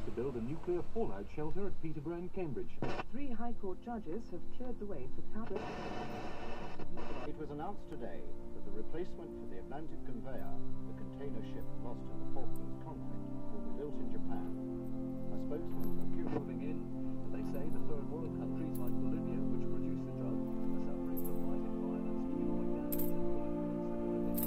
to build a nuclear fallout shelter at Peterborough in Cambridge. 3 High Court judges have cleared the way for Cabot. It was announced today that the replacement for the Atlantic conveyor, the container ship lost in the Falklands conflict, will be built in Japan. A spokesman for Moving in, and they say the third world countries like Bolivia, which produce the drug, are suffering from rising violence, economic damage, and political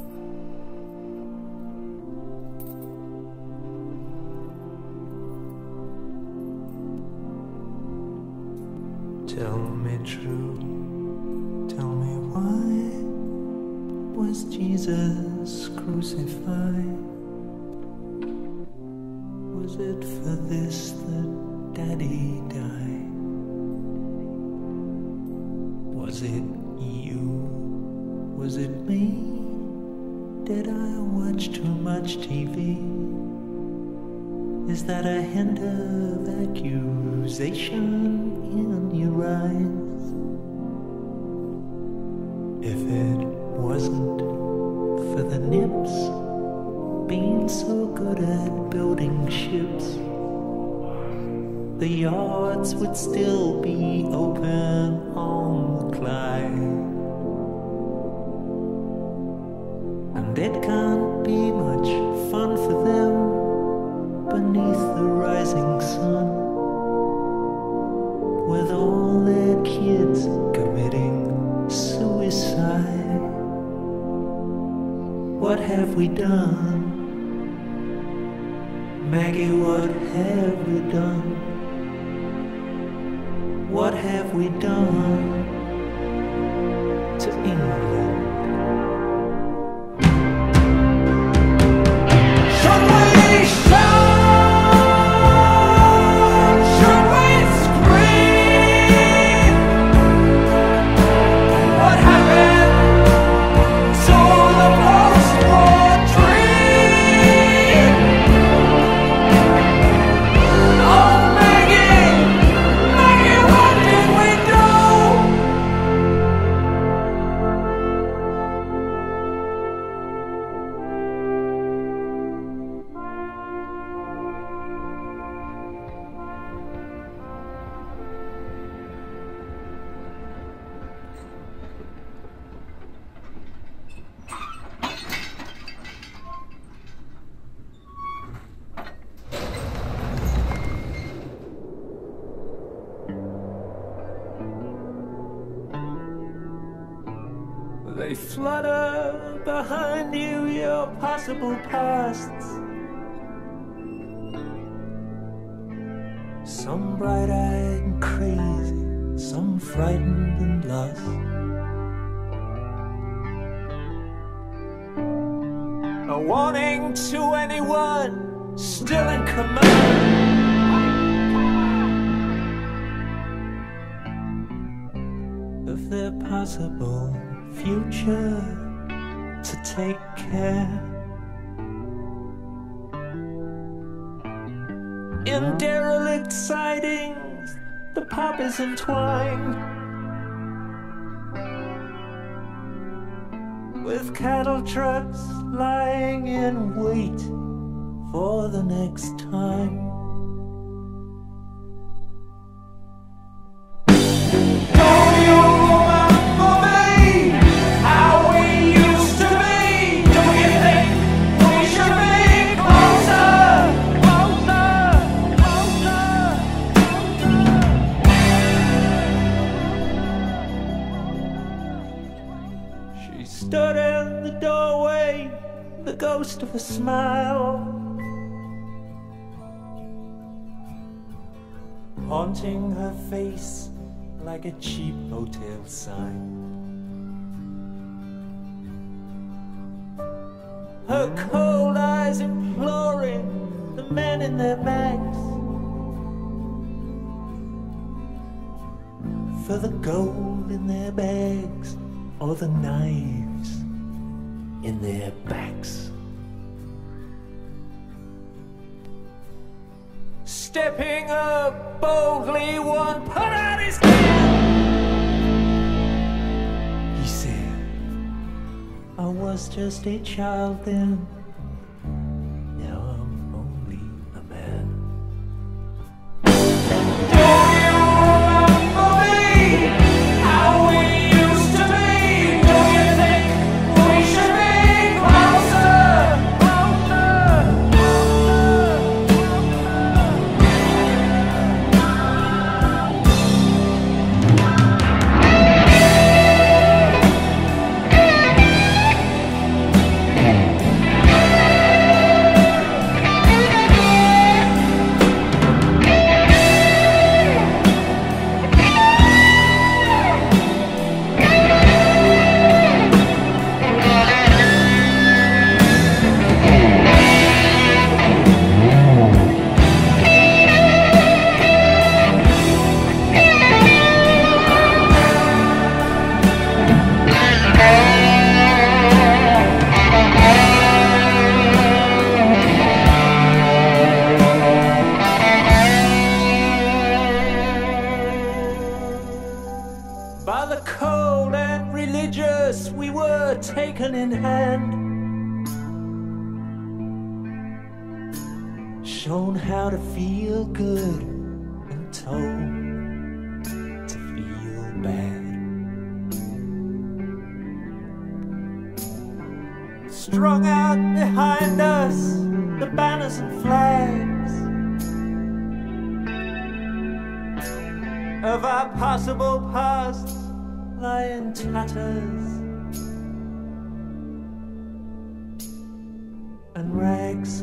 instability. Tell me true, tell me why was Jesus crucified? Was it for this that Daddy died? Was it you? Was it me? Did I watch too much TV? Is that a hint of accusation in your eyes? If it wasn't for the nips being so good at building ships, the yards would still be open on the Clyde. And it can't be much fun for them beneath the rising sun, with all their kids committing suicide. What have we done? Maggie, what have we done? What have we done to England? Should we shout? Should we scream? What happened to the post-war dream? Oh, Maggie, what did we do? They flutter behind you, your possible pasts. Some bright-eyed and crazy, some frightened and lost. A warning to anyone still in command. Of their possible future to take care. In derelict sidings, the pop is entwined with cattle trucks lying in wait for the next time. Stood in the doorway, the ghost of a smile, haunting her face like a cheap hotel sign. Her cold eyes imploring the men in their bags for the gold in their bags or the knives in their backs. Stepping up boldly, one put out his hand. He said, I was just a child then, now I'm only a man. taken in hand, shown how to feel good and told to feel bad. Strung out behind us, the banners and flags of our possible past lie in tatters and rags.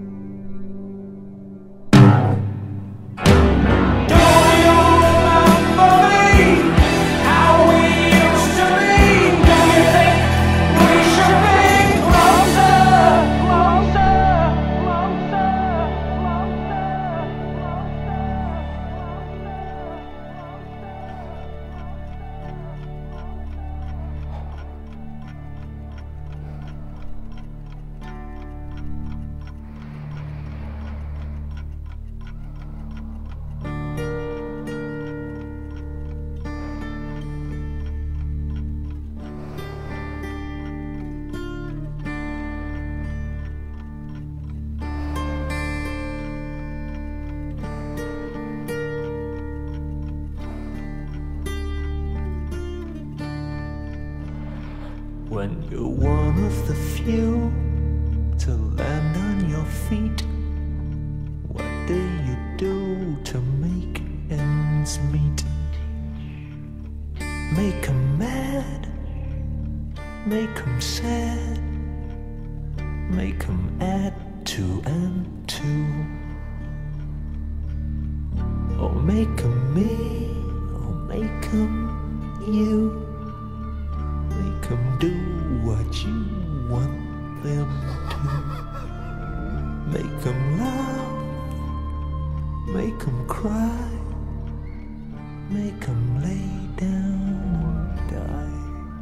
When you're one of the few to land on your feet, what do you do to make ends meet? Make 'em mad, make 'em sad, make 'em add two and two, or make 'em me, or make 'em you. Make 'em do what you want them to. Make 'em laugh, make 'em cry, make 'em lay down and die.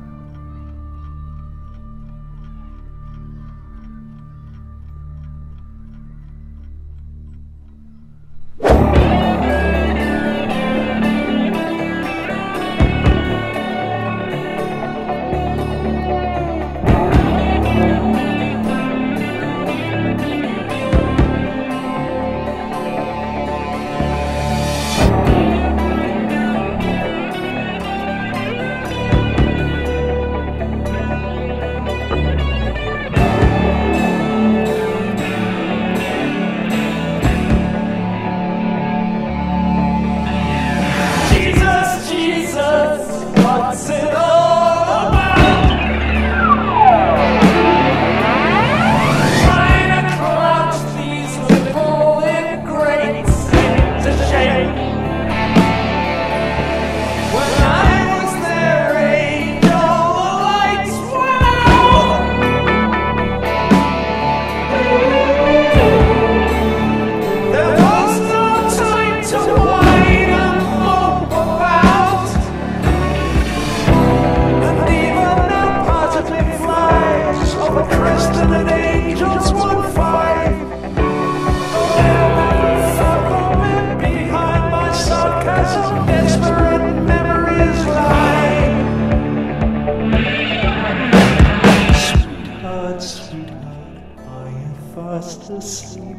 Fast asleep.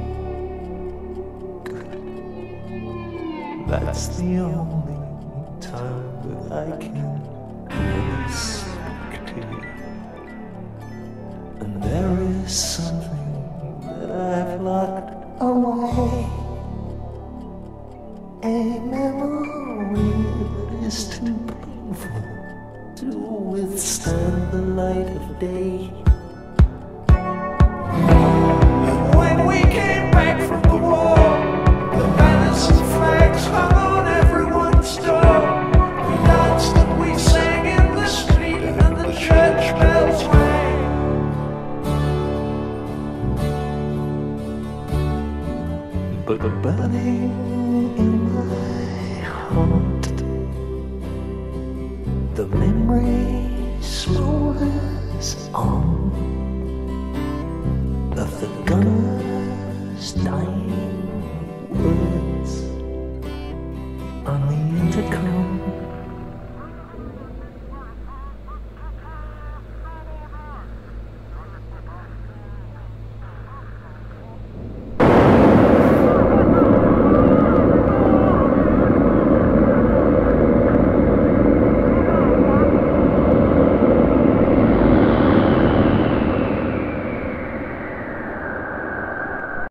Good. That's the only time that I can really speak to you. And there is something that I've locked away, a memory that is too painful to withstand the light of day. When we came back from the war, the banners and flags hung on everyone's door. We danced and we sang in the street, and the church bells rang. But burning in my heart, the memory smolders on.